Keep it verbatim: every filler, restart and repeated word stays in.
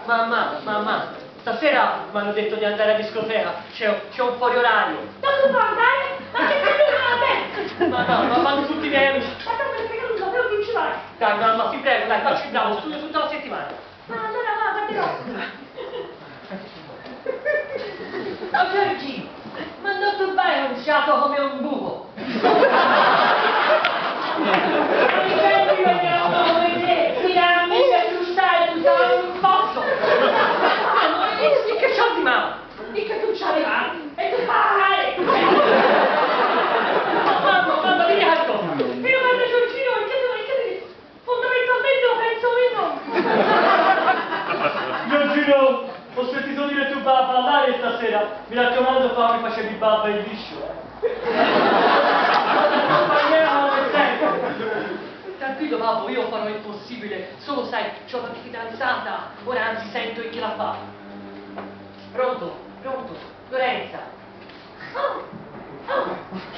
Mamma, mamma, stasera mi hanno detto di andare a discoteca, c'è un fuori orario. Dove può andare? Ma che cazzo Ma no, ma vanno tutti i miei amici. Ma non me ne frega nulla, però che ci vai? Dai, mamma, ti prego, dai, facci il bravo, studio tutta la settimana. Ma allora va, guarderò. Ma Giorgi, ma non turbare un fiato come un buco. Ma mi senti vediamo come te, ti dà amica più stai, tu sei un pozzo. E che c'ho di mano? E che tu c'hai mani? E tu fai! Mamma, mamma, vieni a cosa? Io guarda Giorgino, e che tu, e che tu, fondamentalmente lo penso io. Giorgino, ho sentito dire tu va a ballare stasera. Mi raccomando, fammi facevi babba il liscio, eh. Tranquillo babbo, io farò il possibile. Solo sai, c'ho qualche fidanzata. Ora anzi sento chi la fa. Pronto? Pronto? Lorenza. Oh, oh,